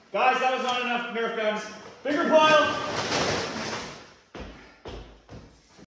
Guys, that was not enough Nerf guns. Bigger pile.